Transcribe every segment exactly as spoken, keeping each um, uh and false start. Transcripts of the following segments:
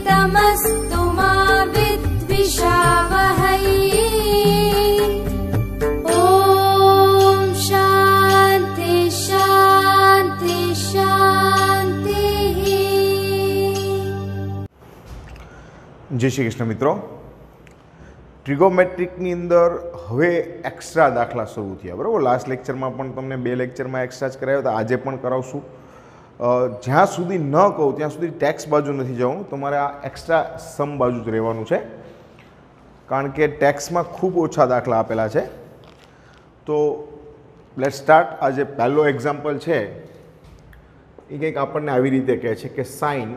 तमस्तु मा विद्विषावहै। ओम शांति शांति शांति। जय श्री कृष्ण मित्रों, ट्रिगोमेट्रिकनी अंदर हवे एक्स्ट्रा दाखला शुरू थया। बराबर, लास्ट लेक्चर में पण तमने बे लेक्चर में एक्स्ट्रा ज कराव्या हता, आजे पण करावशुं। ज्यां सुधी न कहूं त्यां सुधी टेक्स बाजू नहीं जवानुं, तमारे आ एक्स्ट्रा सम बाजू ज रहेवानुं छे, कारण के टेक्स में खूब ओछा दाखला आपेला छे। तो लेट्स स्टार्ट। आज पहलो एक्जाम्पल छे ए कंईक आपणने आवी रीते कहे छे के sine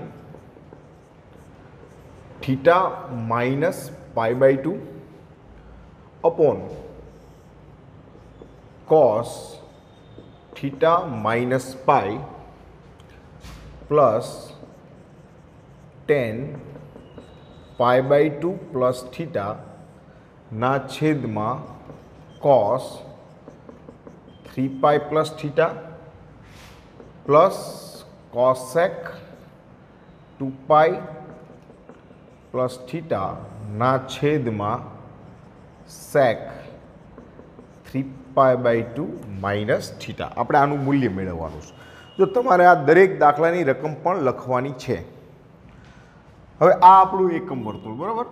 theta minus pi by two upon cos theta minus pi plus tan pi by two plus theta ना छेद में cos three pi plus theta plus cosec two pi plus theta ना छेद में sec three pi by two minus theta. આપણે આનું મૂલ્ય મેળવવાનું છે। જો તમારે આ દરેક દાખલાની રકમ પણ લખવાની છે। હવે આ આપણું એકમ વર્તુળ, બરાબર,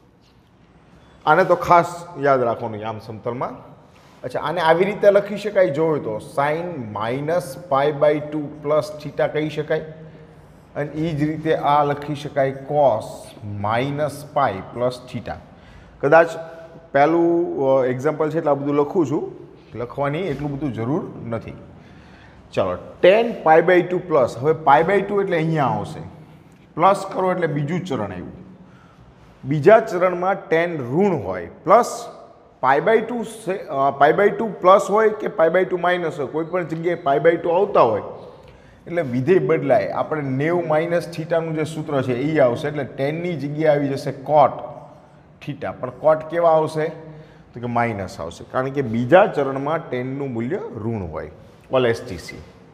આને તો ખાસ યાદ રાખવાનું આમ સમતલમાં। અચ્છા, આને આવી રીતે લખી શકાય, જોયું તો sine minus pi by two plus theta કહી શકાય, અને એ જ રીતે આ લખી શકાય cos minus pi plus theta. કદાચ પહેલું એક્ઝામ્પલ છે એટલે આ બધું લખું છું, લખવાની એટલું બધું જરૂર નથી। ચાલો, tan pi by two plus, હવે પાઈ બાય ટુ એટલે અહીંયા આવશે, પ્લસ કરો એટલે બીજું ચરણ આવ્યું। બીજા ચરણમાં ટેન ઋણ હોય, plus pi by two pi by two plus હોય કે પાઈ બાય ટુ માઇનસ હોય, કોઈ પણ જગ્યાએ પાઈ બાય ટુ આવતા હોય એટલે વિધેય બદલાય। આપણે નેવ માઇનસ થીટાનું જે સૂત્ર છે એ આવશે, એટલે ટેનની જગ્યાએ આવી જશે કોટ થીટા, પણ કોટ કેવા આવશે તો કે માઇનસ આવશે, કારણ કે બીજા ચરણમાં ટેનનું મૂલ્ય ઋણ હોય। All STC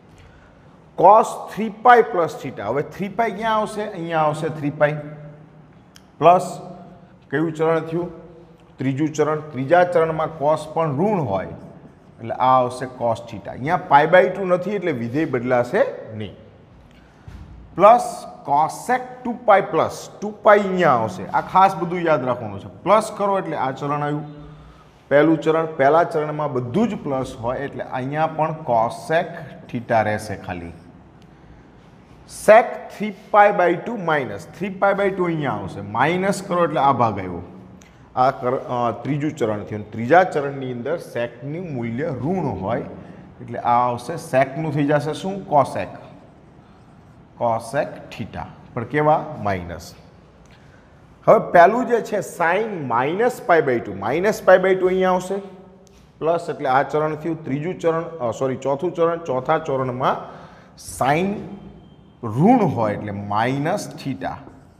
cos three pi plus theta, હવે થ્રી પાઈ ક્યાં આવશે? અહીંયા આવશે થ્રી પાઈ પ્લસ કયું ચરણ થયું? ત્રીજું ચરણ। ત્રીજા ચરણમાં કોસ પણ ઋણ હોય એટલે આ આવશે કોસ થીટા। અહીંયા પાઈ બાય ટુ નથી એટલે વિધેય બદલાશે નહીં। Plus cosec two pi plus two pi અહીંયા આવશે, આ ખાસ બધું યાદ રાખવાનું છે। પ્લસ કરો એટલે આ ચરણ આવ્યું, પહેલું ચરણ। પહેલા ચરણમાં બધું જ પ્લસ હોય એટલે અહીંયા પણ કોસેક થીટા રહેશે ખાલી। Sec three pi by two minus three pi by two અહીંયા આવશે, માઇનસ કરો એટલે આ ભાગ આવ્યો, આ ત્રીજું ચરણ થયું। ત્રીજા ચરણની અંદર સેકનું મૂલ્ય ઋણ હોય એટલે આ આવશે, સેકનું થઈ જશે શું? કોસેક કોસેક થીટા, પણ કેવા? માઇનસ। હવે પહેલું જે છે sine minus pi by two, minus pi by two અહીંયા આવશે, પ્લસ એટલે આ ચરણ થયું। ત્રીજું ચરણ સોરી ચોથું ચરણ, ચોથા ચરણમાં સાઇન ઋણ હોય એટલે minus theta.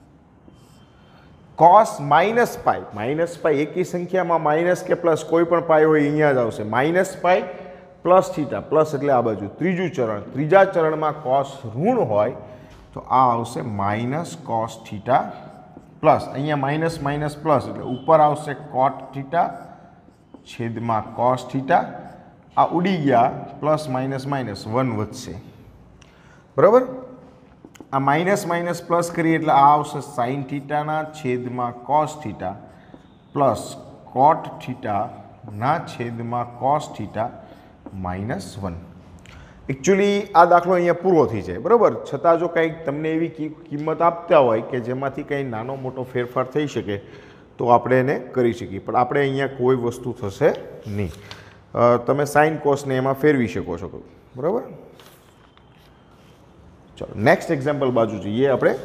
Cos minus pi, minus pi એકી સંખ્યામાં માઇનસ કે પ્લસ કોઈ પણ પાઈ હોય અહીંયા જ આવશે, minus pi plus theta, plus એટલે આ બાજુ ત્રીજું ચરણ। ત્રીજા ચરણમાં કોસ ઋણ હોય તો આ આવશે માઇનસ કોસ થીટા પ્લસ, અહીંયા માઇનસ માઇનસ પ્લસ એટલે ઉપર આવશે કોટ થીટા છેદમાં કોસ થીટા। આ ઉડી ગયા, પ્લસ માઇનસ માઇનસ વન વધશે, બરાબર। આ માઇનસ માઇનસ પ્લસ કરીએ એટલે આ આવશે સાઇન થીટાના છેદમાં કોસ થીટા પ્લસ કોટ થીટાના છેદમાં cos theta minus one. Actually આ દાખલો અહીંયા પૂરો થઈ જાય, બરાબર। છતાં જો કંઈક તમને એવી કિંમત આપતા હોય કે જેમાંથી કંઈ નાનો મોટો ફેરફાર થઈ શકે તો આપણે એને કરી શકીએ, પણ આપણે અહીંયા કોઈ વસ્તુ થશે નહીં। તમે સાઇન કોસને એમાં ફેરવી શકો છો, બરાબર। ચલો નેક્સ્ટ એક્ઝામ્પલ બાજુ જોઈએ આપણે।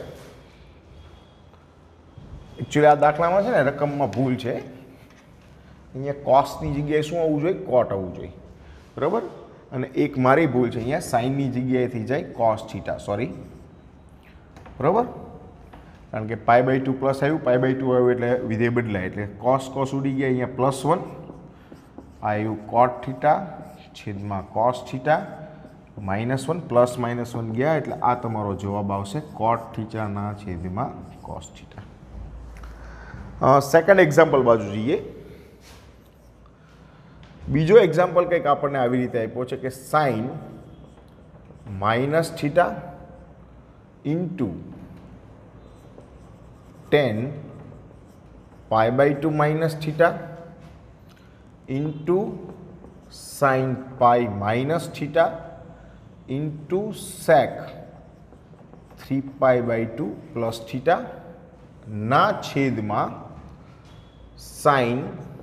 એકચ્યુઅલી આ દાખલામાં છે ને રકમમાં ભૂલ છે, અહીંયા કોસની જગ્યાએ શું આવવું જોઈએ? કોટ આવવું જોઈએ, બરાબર। અને એક મારી ભૂલ છે, અહીંયા સાઇનની જગ્યાએ થઈ જાય કોસ થીટા, સોરી, બરાબર, કારણ કે પાઈ બાય ટુ પ્લસ આવ્યું, પાઈ બાય ટુ આવ્યું એટલે વિધેય બદલાય, એટલે કોસ કોસ ઉડી ગયા, અહીંયા પ્લસ વન આવ્યું, કોટ થીટા છેદમાં cos theta minus one plus minus one ગયા એટલે આ તમારો જવાબ આવશે કોટ થીટાના છેદમાં કોસ થીટા. સેકન્ડ એક્ઝામ્પલ બાજુ જઈએ. બીજો એક્ઝામ્પલ કંઈક આપણને આવી રીતે આપ્યો છે કે sine minus theta into tan pi by two minus theta into sine pi minus theta into sec three pi by two plus theta ના છેદમાં sine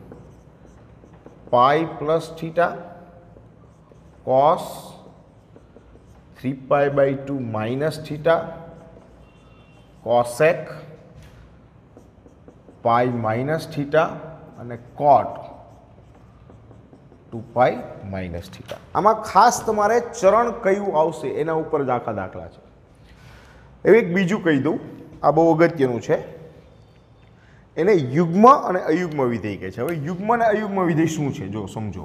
pi plus theta cos three pi by two minus theta cosec pi minus theta અને cot two pi minus theta. આમાં ખાસ તમારે ચરણ કયું આવશે એના ઉપર જ આખા દાખલા છે. એવું એક બીજું કહી દઉં, આ બહુ અગત્યનું છે. એને યુગ્મ અને અયુગ્મ વિધેય કહે છે. હવે યુગ્મ અને અયુગ્મ વિધેય શું છે જો સમજો.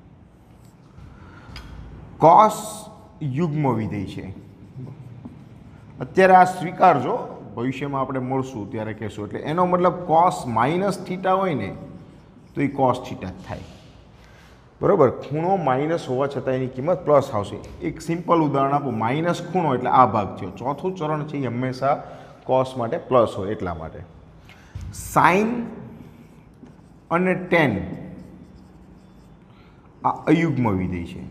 કોસ યુગ્મ વિધેય છે. અત્યારે આ સ્વીકારજો, ભવિષ્યમાં આપણે મળશું ત્યારે કહેશું. એટલે એનો મતલબ કોસ માઇનસ થીટા હોય ને તો એ કોસ થીટા જ થાય, બરાબર. ખૂણો માઇનસ હોવા છતાં એની કિંમત પ્લસ આવશે. એક સિમ્પલ ઉદાહરણ આપો. માઇનસ ખૂણો એટલે આ ભાગ થયો. ચોથું ચરણ છે એ હંમેશા કોસ માટે પ્લસ હોય એટલા માટે. સાઇન અને ટેન આ અયુગ્મ વિધેય છે.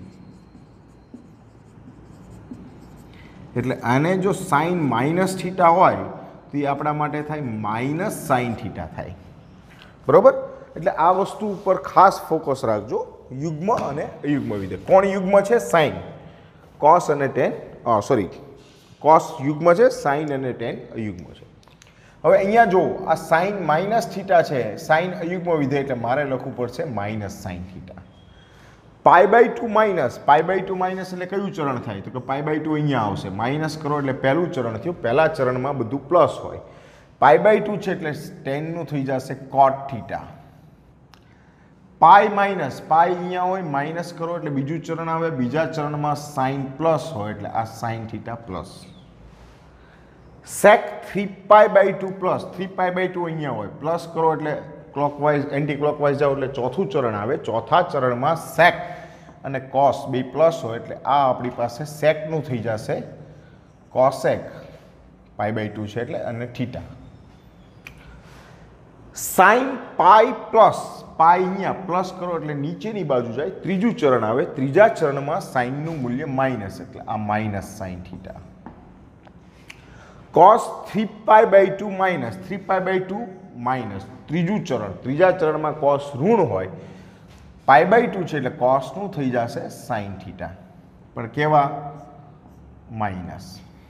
એટલે આને જો સાઇન માઇનસ થીટા હોય તો એ આપણા માટે થાય માઇનસ સાઇન થીટા થાય, બરાબર. એટલે આ વસ્તુ ઉપર ખાસ ફોકસ રાખજો. યુગ્મ અને અયુગ્મ વિધેય. કોણ યુગ્મ છે? સાઇન. કોસ અને ટેન સોરી કોસ યુગ્મ છે, સાઇન અને ટેન અયુગ્મ છે. હવે અહીંયા જો આ સાઇન માઇનસ થીટા છે, સાઇન અયુગ્મ વિધેય એટલે મારે લખવું પડશે minus sine theta. Pi by two minus, pi by two minus એટલે કયું ચરણ થાય? તો કે પાઈ બાય ટુ અહીંયા આવશે. માઇનસ કરો એટલે પહેલું ચરણ થયું. પહેલા ચરણમાં બધું પ્લસ હોય. પાઈ બાય ટુ છે એટલે ટેનનું થઈ જશે કોટ થીટા. પાઈ માઇનસ, પાઈ અહીંયા હોય, માઇનસ કરો એટલે બીજું ચરણ આવે. બીજા ચરણમાં સાઇન પ્લસ હોય એટલે આ sine theta plus. Sec three pi by two plus, three pi by two અહીંયા હોય, પ્લસ કરો એટલે ક્લોકવાઇઝ એન્ટી ક્લોકવાઇઝ જાઓ એટલે ચોથું ચરણ આવે. ચોથા ચરણમાં સેક અને કોસ બે પ્લસ હોય એટલે આ આપણી પાસે સેકનું થઈ જશે કોસેક પાઈ બાય ટુ છે એટલે અને theta. Sine pi plus, pi અહીંયા પ્લસ કરો એટલે નીચેની બાજુ જાય. ત્રીજું ચરણ આવે. ત્રીજા ચરણમાં સાઇનનું મૂલ્ય માઇનસ એટલે આ minus sine theta. Cos three pi by two minus, three pi by two minus ત્રીજું ચરણ. ત્રીજા ચરણમાં કોસ ઋણ હોય. પાઈ બાય ટુ છે એટલે કોસનું થઈ જશે સાઇન થીટા, પણ કેવા? Minus.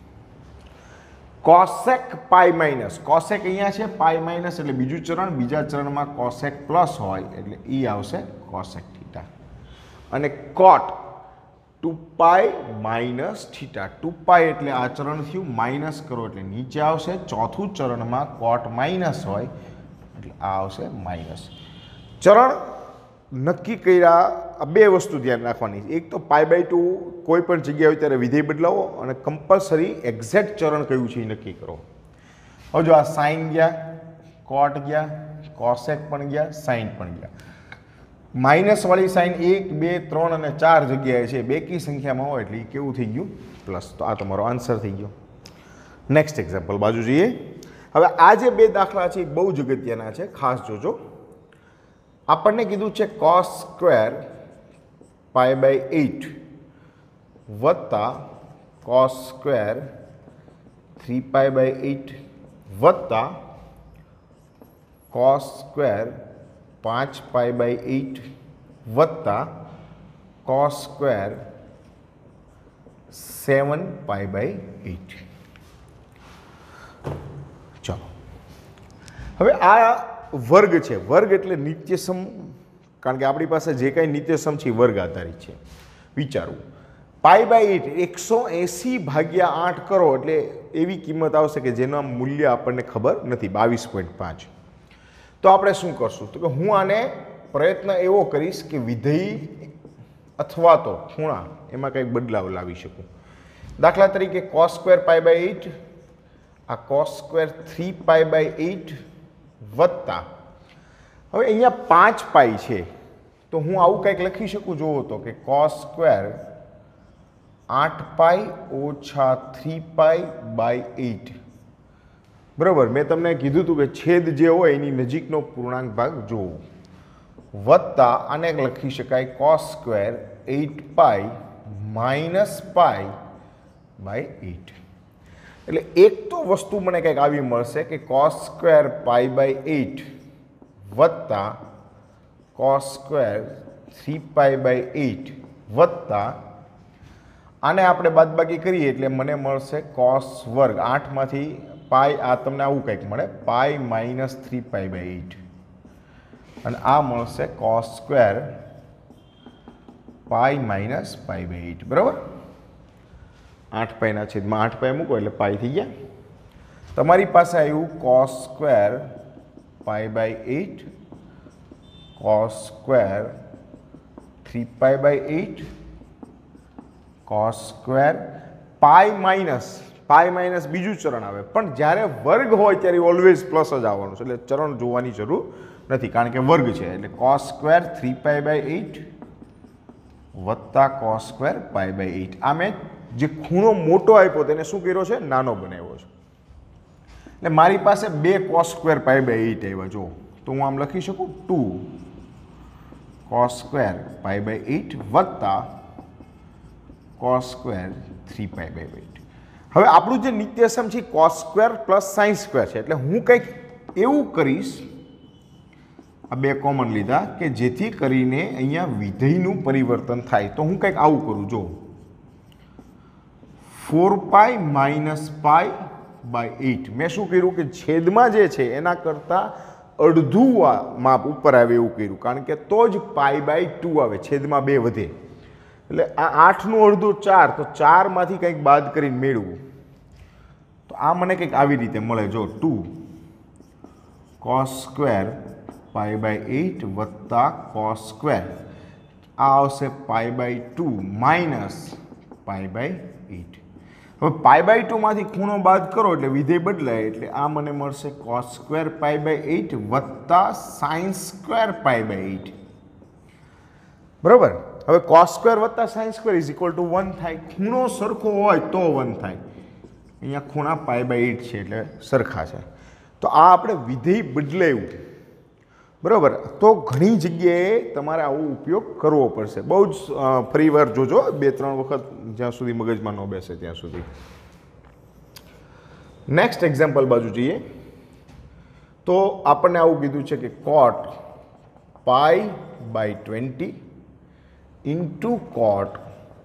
Cosec pi minus, cosec અહીંયા છે, પાઈ માઇનસ એટલે બીજું ચરણ. બીજા ચરણમાં કોસેક પ્લસ હોય એટલે એ આવશે કોસેક થીટા. અને cot two pi minus theta. Two pi એટલે આ ચરણ થયું, માઇનસ કરો એટલે નીચે આવશે. ચોથું ચરણમાં કોટ માઇનસ હોય એટલે આ આવશે માઇનસ. ચરણ નક્કી કર્યા. આ બે વસ્તુ ધ્યાન રાખવાની. એક તો પાઈ બાય ટુ કોઈ પણ જગ્યાએ હોય ત્યારે વિધેય બદલાવો અને કમ્પલસરી એક્ઝેક્ટ ચરણ કયું છે એ નક્કી કરો. હવે જો આ સાઇન ગયા, કોટ ગયા, કોસેક પણ ગયા, સાઇન પણ ગયા. માઇનસ વાળી સાઇન એક, બે, ત્રણ અને ચાર જગ્યાએ છે. બેકી સંખ્યામાં હોય એટલે એ કેવું થઈ ગયું? પ્લસ. તો આ તમારો આન્સર થઈ ગયો. નેક્સ્ટ એક્ઝામ્પલ બાજુ જઈએ. હવે આ જે બે દાખલા છે એ બહુ જ અગત્યના છે, ખાસ જોજો. આપણને કીધું છે cos square pi by eight વત્તા cos square three pi by eight વત્તા કોસ સ્ક્વેર પાંચ પાઈ બાય એટ વત્તા cos square seven pi by eight. ચાલો હવે આ વર્ગ છે. વર્ગ એટલે નિત્યસમ, કારણ કે આપણી પાસે જે કાંઈ નિત્યસમ છે એ વર્ગ આધારિત છે. વિચારવું. પાઈ બાય એટ એકસો એંસી ભાગ્યા આઠ કરો એટલે એવી કિંમત આવશે કે જેનું મૂલ્ય આપણને ખબર નથી, બાવીસ પોઈન્ટ પાંચ. તો આપણે શું કરશું? તો કે હું આને પ્રયત્ન એવો કરીશ કે વિધેય અથવા તો ખૂણા એમાં કંઈક બદલાવ લાવી શકું. દાખલા તરીકે cos square pi by eight, આ cos square three pi by eight વત્તા હવે અહીંયા પાંચ પાઈ છે તો હું આવું કંઈક લખી શકું. જોવો તો કે કોસ સ્ક્વેર આઠ પાઈ ઓછા થ્રી પાઈ બાય એઇટ. બરાબર, મેં તમને કીધું હતું કે છેદ જે હોય એની નજીકનો પૂર્ણાંક ભાગ જોવો. વત્તા આને લખી શકાય cos square eight pi minus pi by eight. એટલે એક તો વસ્તુ મને કંઈક આવી મળશે કે cos square pi by eight વત્તા cos square three pi by eight વત્તા આને આપણે બાદબાકી કરીએ એટલે મને મળશે કોસ વર્ગ આઠમાંથી પાઈ, આ તમને આવું કંઈક મળે pi minus three pi by eight, અને આ મળશે cos square pi minus pi by eight. બરાબર, આઠ પાઈના છેદમાં આઠ પાઈ મૂકો એટલે પાઈ થઈ ગયા. તમારી પાસે આવ્યું cos square pi by eight, cos square three pi by eight, cos square pi minus pi minus બીજું ચરણ આવે, પણ જ્યારે વર્ગ હોય ત્યારે ઓલવેઝ પ્લસ જ આવવાનું છે, એટલે ચરણ જોવાની જરૂર નથી કારણ કે વર્ગ છે. એટલે cos square three pi by eight વત્તા cos square pi by eight. આ મેં જે ખૂણો મોટો આપ્યો તેને શું કર્યો છે? નાનો બનાવ્યો છે. એટલે મારી પાસે બે cos square pi by eight આવ્યા. જો તો હું આમ લખી શકું two cos square pi by eight વત્તા cos square three pi by eight. હવે આપણું જે નિત્યસમ છે cos square plus sine square છે, એટલે હું કંઈક એવું કરીશ, આ બે કોમન લીધા કે જેથી કરીને અહીંયા વિધેયનું પરિવર્તન થાય. તો હું કંઈક આવું કરું. જો four pi minus pi by eight મેં શું કર્યું કે છેદમાં જે છે એના કરતાં અડધું માપ ઉપર આવે એવું કર્યું, કારણ કે તો જ પાઈ બાય ટુ આવે, છેદમાં બે વધે. એટલે આ આઠનું અડધું ચાર, તો ચારમાંથી કંઈક બાદ કરીને મેળવું. તો આ મને કંઈક આવી રીતે મળે. જો two cos square pi by eight વત્તા કોસ સ્ક્વેર, આ આવશે pi by two minus pi by eight. હવે પાઈ બાય ટુમાંથી ખૂણો બાદ કરો એટલે વિધેય બદલાય, એટલે આ મને મળશે cos square pi by eight વત્તા sine square pi by eight. બરાબર, હવે કોસ સ્ક્વેર વત્તા sine square is equal to one થાય. ખૂણો સરખો હોય તો વન થાય. અહીંયા ખૂણા પાઈ બાય એઇટ છે એટલે સરખા છે. તો આ આપણે વિધેય બદલાયું. બરાબર, તો ઘણી જગ્યાએ તમારે આવો ઉપયોગ કરવો પડશે. બહુ જ ફરી વાર જોજો, બે ત્રણ વખત, જ્યાં સુધી મગજમાં ન બેસે ત્યાં સુધી. નેક્સ્ટ એક્ઝામ્પલ બાજુ જઈએ તો આપણને આવું કીધું છે કે cot pi by twenty into cot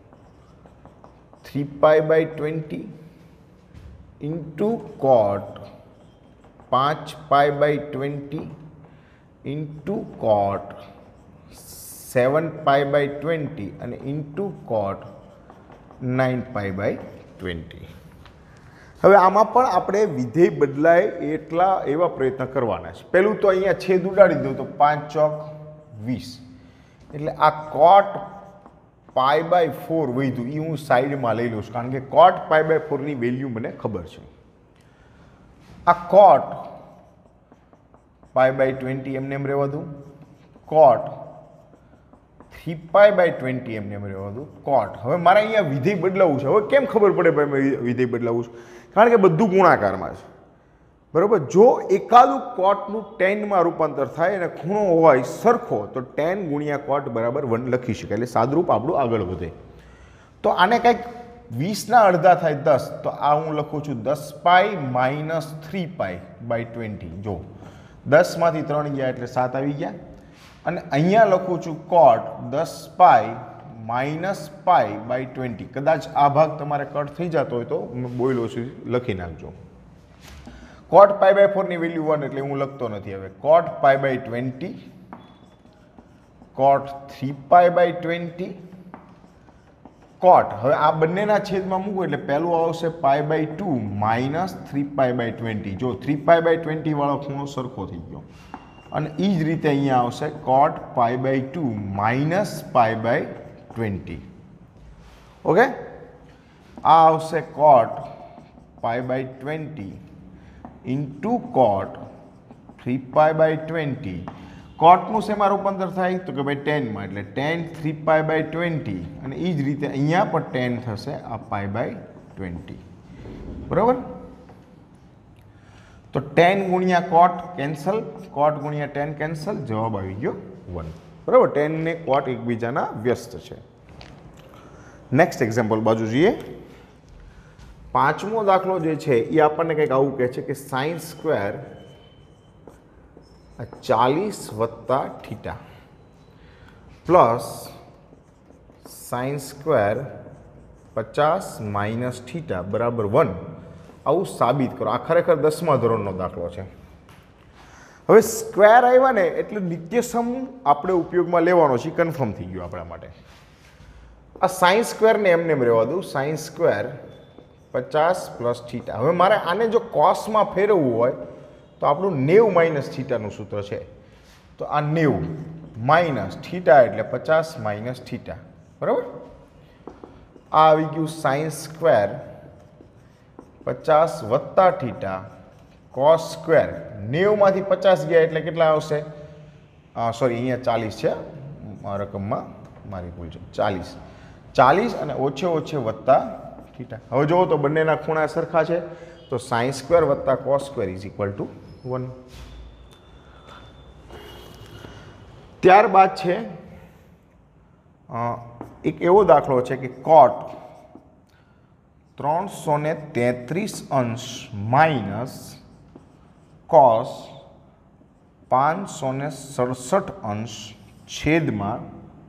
three pi by twenty into cot પાંચ pi by twenty into cot seven pi by twenty અને into cot nine pi by twenty. હવે આમાં પણ આપણે વિધેય બદલાય એટલા એવા પ્રયત્ન કરવાના છે. પહેલું તો અહીંયા છેદ ઉડાડી દઉં તો પાંચ ચોક વીસ, એટલે આ કોટ પાઈ બાય ફોર વધ્યું એ હું સાઈડમાં લઈ લઉં છું, કારણ કે કોટ પાઈ બાય ફોરની વેલ્યુ મને ખબર છે. આ કોટ પાઈ બાય ટ્વેન્ટી એમને એમ રહેવા દઉં, cot three pi by twenty એમને એમ રહેવા દઉં, કોટ. હવે મારે અહીંયા વિધેય બદલાવવું છે. હવે કેમ ખબર પડે ભાઈ વિધેય બદલાવવું છે? કારણ કે બધું ગુણાકારમાં છે. બરાબર, જો એકાદું કોટનું ટેનમાં રૂપાંતર થાય અને ખૂણો હોય સરખો તો ટેન ગુણ્યા કોટ બરાબર વન લખી શકાય, એટલે સાદરૂપ આપણું આગળ વધે. તો આને કંઈક વીસના અડધા થાય દસ, તો આ હું લખું છું દસ pi minus three pi by twenty. જો દસમાંથી ત્રણ ગયા એટલે સાત આવી ગયા, અને અહીંયા લખું છું કોટ દસ pi minus pi by twenty. કદાચ આ ભાગ તમારે કટ થઈ જતો હોય તો બોયલો છું લખી નાખજો. કોટ પાઈ બાય ફોરની વેલ્યુ વન એટલે હું લખતો નથી. હવે cot pi by twenty, cot three pi by twenty, cot. હવે આ બંનેના છેદમાં મૂકું એટલે પહેલું આવશે pi by two minus three pi by twenty. જો થ્રી પાઈ બાય ટ્વેન્ટી વાળો ખૂણો સરખો થઈ ગયો, અને એ જ રીતે અહીંયા આવશે cot pi by two minus pi by twenty. Okay, આ આવશે cot pi by twenty into cot three pi by twenty. કોટનું શેમાં રૂપાંતર થાય તો કે ભાઈ ટેનમાં, એટલે tan three pi by twenty, અને એ જ રીતે અહીંયા પણ ટેન થશે આ પાઈ બાય ટ્વેન્ટી. બરાબર, તો ટેન ગુણ્યા કોટ કેન્સલ, કોટ ગુણ્યા ટેન કેન્સલ, જવાબ આવી ગયો વન. બરાબર, ટેન ને કોટ એકબીજાના વ્યસ્ત છે. નેક્સ્ટ એક્ઝામ્પલ બાજુ જોઈએ. પાંચમો દાખલો જે છે એ આપણને કંઈક આવું કહે છે કે સાઇન સ્ક્વેર ચાલીસ વત્તા થીટા પ્લસ સાઇન સ્ક્વેર પચાસ માઇનસ થીટા બરાબર વન, આવું સાબિત કરો. આ ખરેખર દસમા ધોરણનો દાખલો છે. હવે સ્ક્વેર આવ્યા ને એટલે નિત્યસમ આપણે ઉપયોગમાં લેવાનો છે, કન્ફર્મ થઈ ગયું આપણા માટે. આ સાઇન સ્ક્વેરને એમને એમ રહેવા દઉં, સાઇન સ્ક્વેર પચાસ પ્લસ થીટા. હવે મારે આને જો કોસમાં ફેરવવું હોય તો આપણું નેવું માઇનસ થીટાનું સૂત્ર છે. તો આ નેવું માઇનસ થીટા એટલે પચાસ માઇનસ થીટા. બરાબર, આ આવી ગયું સાઇન સ્ક્વેર પચાસ વત્તા થીટા કોસ સ્ક્વેર. નેવુંમાંથી પચાસ ગયા એટલે કેટલા આવશે? સોરી, અહીંયા ચાલીસ છે રકમમાં, મારી ભૂલ છે. ચાલીસ ચાલીસ અને ઓછે ઓછે વત્તા થીટા. હવે જુઓ તો બંનેના ખૂણા સરખા છે, તો સાઇન સ્ક્વેર વત્તા cos square is equal to one. ત્યારબાદ છે એક એવો દાખલો છે કે કોટ ત્રણસો ને તેત્રીસ અંશ માઇનસ કોસ પાંચસો ને સડસઠ અંશ છેદમાં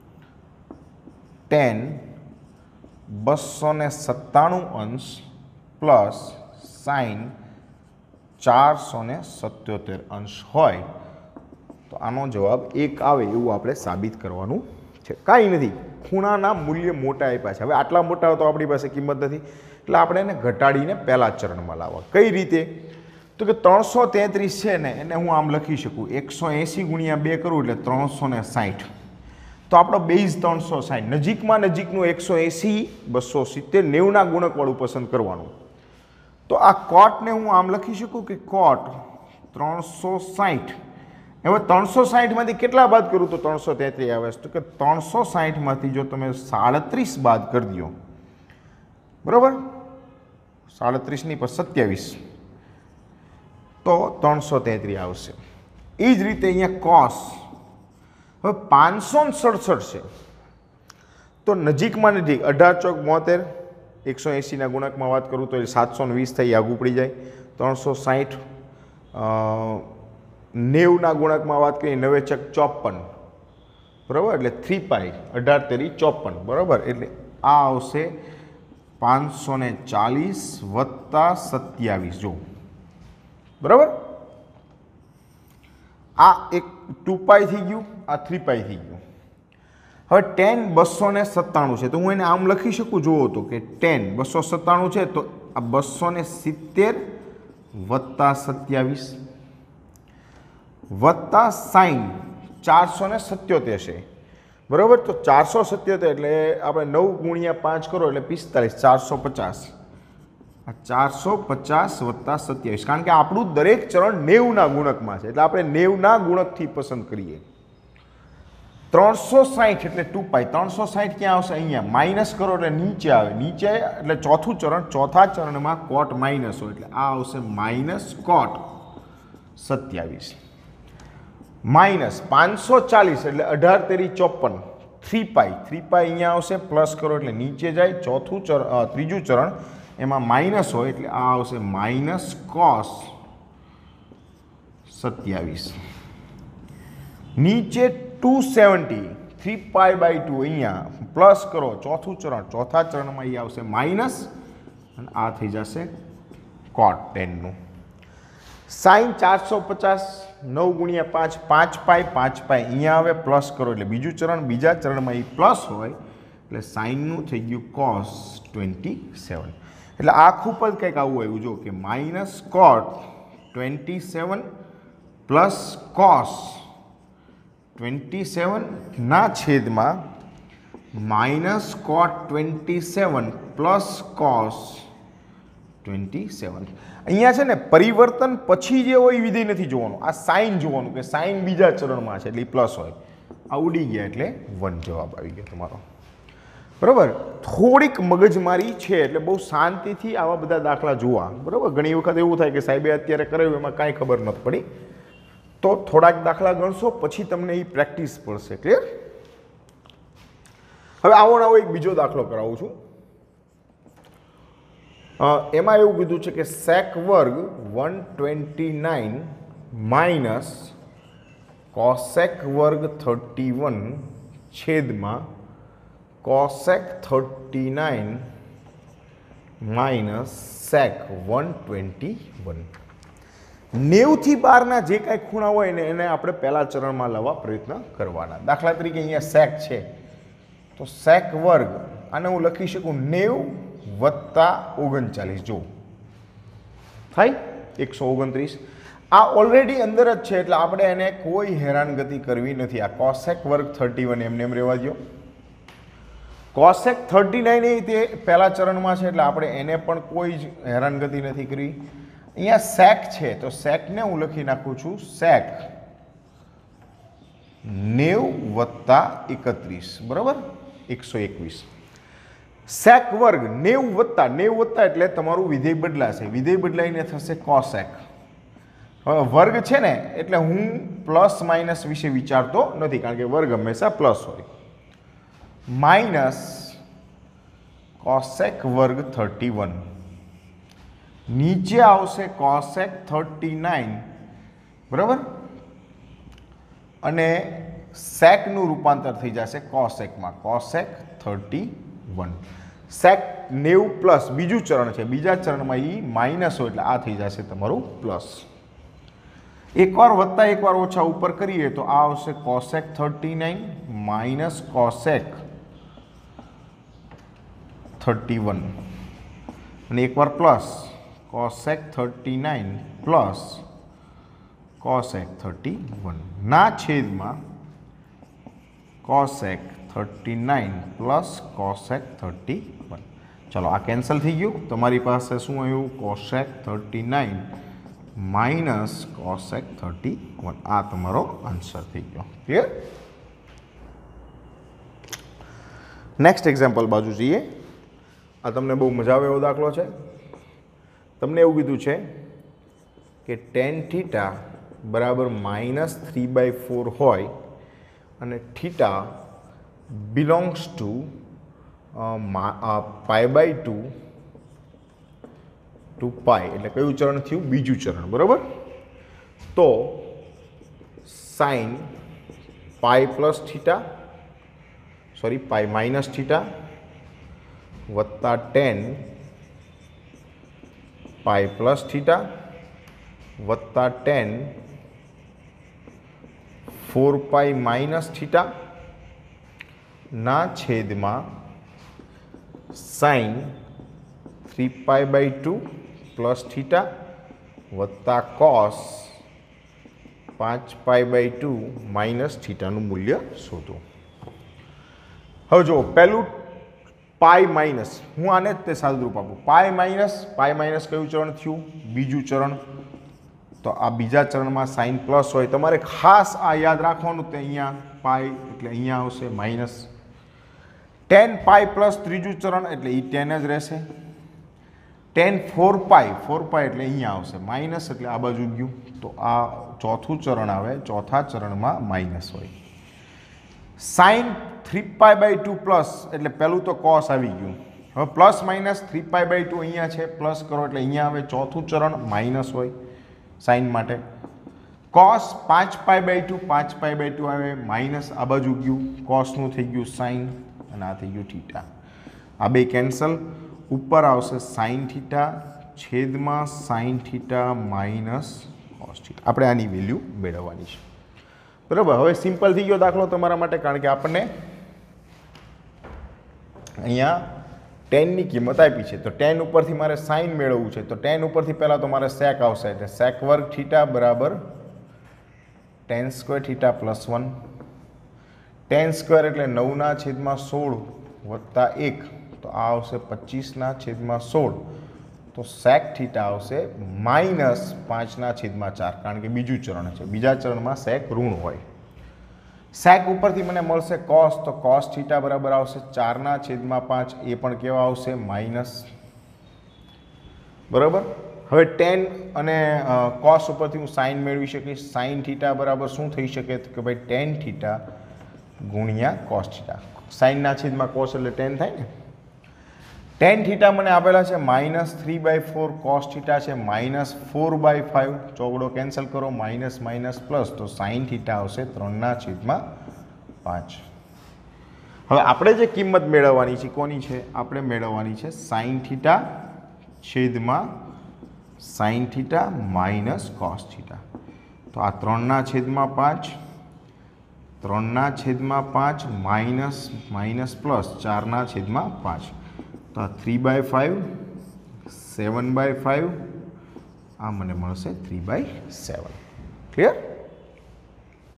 ટેન બસો ને સત્તાણું અંશ પ્લસ સાઇન ચારસો ને સત્યોતેર અંશ હોય તો આનો જવાબ એક આવે એવું આપણે સાબિત કરવાનું છે. કાંઈ નથી, ખૂણાના મૂલ્ય મોટા આપ્યા છે. હવે આટલા મોટા તો આપણી પાસે કિંમત નથી, એટલે આપણે એને ઘટાડીને પહેલા ચરણમાં લાવવા. કઈ રીતે? તો કે ત્રણસો તેત્રીસ છે ને એને હું આમ લખી શકું, એકસો એંસી ગુણ્યા બે કરું એટલે ત્રણસો ને સાઠ. તો આપણો બેઝ ત્રણસો સાઠ, નજીકમાં નજીકનું એકસો એંસી બસો સિત્તેર નેવુંના ગુણકવાળું પસંદ કરવાનું. તો આ કોટને હું આમ લખી શકું કે કોટ ત્રણસો સાઠ. હવે ત્રણસો સાઠમાંથી કેટલા બાદ કરું તો ત્રણસો તેત્રીસ આવે છે? તો કે ત્રણસો સાઠમાંથી જો તમે સાડત્રીસ બાદ કરી દો, બરાબર, સાડત્રીસની પર સત્યાવીસ, તો ત્રણસો તેત્રીસ આવશે. એ જ રીતે અહીંયા કોસ હવે પાંચસો સડસઠ છે, તો નજીકમાં નજીક અઢાર ચોક બોતેર, એકસો એંસીના ગુણકમાં વાત કરું તો એ સાતસો ને વીસ થઈ આગું પડી જાય. ત્રણસો સાઠ નેવુંના ગુણકમાં વાત કરીએ નવે ચક ચોપન, બરાબર, એટલે થ્રી પાઈ અઢાર તેરી ચોપન, બરાબર, એટલે આ આવશે પાંચસો ને ચાલીસ વત્તા સત્યાવીસ. જો બરાબર, આ એક ટુ પાઈ થઈ ગયું, આ થ્રી પાઈ થઈ ગયું. હવે ટેન બસો ને સત્તાણું છે તો હું એને આમ લખી શકું. જુઓ તો કે ટેન બસો સત્તાણું છે તો આ બસો ને સિત્તેર વત્તા સત્યાવીસ વત્તા સાઈન ચારસો ને સત્યોતેર છે, બરાબર. તો ચારસો સત્યોતેર એટલે આપણે નવ ગુણ્યા પાંચ કરો એટલે પિસ્તાલીસ, ચારસો પચાસ. આ ચારસો પચાસ વત્તા સત્યાવીસ, કારણ કે આપણું દરેક ચરણ નેવુંના ગુણકમાં છે એટલે આપણે નેવુંના ગુણકથી પસંદ કરીએ. ત્રણસો સાઠ એટલે ટુ પાઈ, ત્રણસો સાઠ ક્યાં આવશે? અહીંયા. માઇનસ કરો એટલે નીચે આવે, નીચે એટલે ચોથું ચરણ, ચોથા ચરણમાં કોટ માઇનસ હોય એટલે આ આવશે માઇનસ કોટ સત્યાવીસ. માઇનસ પાંચસો ચાલીસ એટલે અઢાર તેરી ચોપન, થ્રી પાઈ, થ્રી પાઈ અહીંયા આવશે, પ્લસ કરો એટલે નીચે જાય. ચોથું ચરણ, ત્રીજું ચરણ એમાં માઇનસ હોય એટલે આ આવશે માઇનસ કોસ સત્યાવીસ. નીચે two seventy, three pi by two અહીંયા પ્લસ કરો, ચોથું ચરણ, ચોથા ચરણમાં એ આવશે માઇનસ અને આ થઈ જશે કોટ ટેનનું. સાઈન ચારસો પચાસ, નવ ગુણ્યા પાંચ, પાંચ પાઈ, પાંચ પાઈ અહીંયા આવે, પ્લસ કરો એટલે બીજું ચરણ, બીજા ચરણમાં એ પ્લસ હોય એટલે સાઈનનું થઈ ગયું કોસ ટ્વેન્ટી સેવન. એટલે આખું પદ કંઈક આવું આવ્યું, જો કે minus cot twenty seven plus cos twenty સેવનના છેદમાં minus cot twenty seven plus cos twenty seven. અહીંયા છે ને પરિવર્તન પછી જે હોય એ વિધેય નથી જોવાનું, આ સાઇન જોવાનું કે સાઇન બીજા ચરણમાં છે એટલે પ્લસ હોય. આ ઉડી ગયા એટલે વન જવાબ આવી ગયો તમારો. બરાબર. થોડીક મગજમારી છે એટલે બહુ શાંતિથી આવા બધા દાખલા જોવા. બરાબર. ઘણી વખત એવું થાય કે સાહેબે અત્યારે કરાવ્યું એમાં કાંઈ ખબર નથી પડી, તો થોડાક દાખલા ગણશો પછી તમને એ પ્રેક્ટિસ પડશે. ક્લિયર? હવે આવો આવો એક બીજો દાખલો કરાવું છું. એમાં એવું કીધું છે કે સેક વર્ગ one twenty nine minus cosec વર્ગ થર્ટી વન છેદમાં cosec thirty nine minus sec one twenty one. નેવથી બારના જે કાંઈ ખૂણા હોય ને એને આપણે પહેલા ચરણમાં લાવવા પ્રયત્ન કરવાના. દાખલા તરીકે અહીંયા સેક છે તો સેક વર્ગ આને હું લખી શકું નેવ વત્તા ઓગણચાલીસ. જો થાય એકસો ઓગણત્રીસ. આ ઓલરેડી અંદર જ છે એટલે આપણે એને કોઈ હેરાનગતિ કરવી નથી. આ કોસેક વર્ગ થર્ટી વન એમને એમ રહેવા દો. કોસેક થર્ટી નાઇન એ તે પહેલા ચરણમાં છે એટલે આપણે એને પણ કોઈ જ હેરાનગતિ નથી કરવી. અહીંયા સેક છે તો સેકને હું લખી નાખું છું સેક નેવ વત્તા એકત્રીસ. બરાબર. એકસો એકવીસ. સેક વર્ગ નેવ વત્તા નેવ વત્તા એટલે તમારું વિધેય બદલાશે. વિધેય બદલાઈને થશે કોસેક. હવે વર્ગ છે ને એટલે હું પ્લસ માઇનસ વિશે વિચારતો નથી કારણ કે વર્ગ હંમેશા પ્લસ હોય. માઇનસ કોસેક વર્ગ થર્ટી વન. નીચે આવશે કોસેક થર્ટી નાઇન. બરાબર. અને સેકનું રૂપાંતર થઈ જશે કોસેકમાં. Cosec thirty one. સેક નેવું પ્લસ બીજું ચરણ છે, બીજા ચરણમાં એ માઇનસ હોય એટલે આ થઈ જશે તમારું પ્લસ. એકવાર વત્તા એકવાર ઓછા ઉપર કરીએ તો આ આવશે cosec thirty nine minus cosec thirty one અને એકવાર plus cosec thirty nine plus cosec thirty one ના છેદમાં cosec thirty nine plus cosec thirty one. ચલો આ કેન્સલ થઈ ગયું. તમારી પાસે શું આવ્યું? Cosec thirty nine minus cosec thirty one. આ તમારો આન્સર થઈ ગયો. ક્લિયર? નેક્સ્ટ એક્ઝામ્પલ બાજુ જઈએ. આ તમને બહુ મજા આવે એવો દાખલો છે. તમને એવું કીધું છે કે ટેન થીટા બરાબર માઇનસ થ્રી બાય ફોર હોય અને theta belongs to pi by two two pi એટલે કયું ચરણ થયું? બીજું ચરણ. બરાબર. તો sine pi plus theta sorry pi minus theta વત્તા ટેન પાય પ્લસ થીટા વત્તા tan four pi minus theta ના છેદમાં sine three pi by two plus theta વત્તા કોસ પાંચ પાય બાય ટુ માઇનસ થીટાનું મૂલ્ય શોધો. હવે જો પહેલું પાય માઇનસ, હું આને જ તે સાદુરૂપ આપું. પાય માઇનસ પાય માઇનસ કયું ચરણ થયું? બીજું ચરણ. તો આ બીજા ચરણમાં સાઇન પ્લસ હોય. તમારે ખાસ આ યાદ રાખવાનું તે અહીંયા પાય એટલે અહીંયા આવશે માઇનસ. ટેન પાય પ્લસ ત્રીજું ચરણ એટલે એ ટેન જ રહેશે. Tan four pi four pi એટલે અહીંયા આવશે માઇનસ એટલે આ બાજુ ગયું. તો આ ચોથું ચરણ આવે. ચોથા ચરણમાં માઇનસ હોય. Sine three pi by two plus એટલે પહેલું તો કોસ આવી ગયું. હવે plus minus three pi by two અહીંયા છે, પ્લસ કરો એટલે અહીંયા આવે. ચોથું ચરણ માઇનસ હોય સાઇન માટે. કોસ પાંચ પાય બાય ટુ પાંચ પાય બાય ટુ આવે માઇનસ આ બાજુ ગયું. કોસનું થઈ ગયું સાઇન અને આ થઈ ગયું થીટા. આ બે કેન્સલ. ઉપર આવશે સાઇન થીટા છેદમાં sine theta minus cos theta. આપણે આની વેલ્યુ મેળવવાની છે. બરાબર. હવે સિમ્પલ થઈ ગયો દાખલો તમારા માટે કારણ કે આપણને અહીંયા ટેનની કિંમત આપી છે. તો ટેન ઉપરથી મારે સાઇન મેળવવું છે. તો ટેન ઉપરથી પહેલાં તો મારે સેક આવશે એટલે સેક વર્ગ થીટા બરાબર tan square theta plus one. Tan square એટલે નવના છેદમાં સોળ વત્તા એક, તો આ આવશે પચીસના છેદમાં સોળ. તો સેક થીટા આવશે માઇનસ પાંચના છેદમાં ચાર, કારણ કે બીજું ચરણ છે. બીજા ચરણમાં સેક ઋણ હોય. સેક ઉપરથી મને મળશે કોસ, તો કોસ થીટા બરાબર આવશે ચારના છેદમાં પાંચ, એ પણ કેવા આવશે માઇનસ. બરાબર. હવે ટેન અને કોસ ઉપરથી હું સાઇન મેળવી શકીશ. સાઇન થીટા બરાબર શું થઈ શકે? તો કે ભાઈ ટેન થીટા ગુણ્યા કોસ થીટા. સાઇનના છેદમાં કોસ એટલે ટેન થાય ને. ટેન થીટા મને આપેલા છે minus three by four, cos theta છે માઇનસ ફોર બાય ફાઇવ. ચોગડો કેન્સલ કરો, માઇનસ માઇનસ પ્લસ, તો સાઇન થીટા આવશે ત્રણના છેદમાં પાંચ. હવે આપણે જે કિંમત મેળવવાની છે કોની છે? આપણે મેળવવાની છે સાઇન થીટા છેદમાં sine theta minus cos theta. તો આ ત્રણના છેદમાં પાંચ, ત્રણના છેદમાં પાંચ માઇનસ માઇનસ પ્લસ ચારના છેદમાં પાંચ. તો આ three by five, seven by five, આ મને મળશે થ્રી બાય સેવન. ક્લિયર?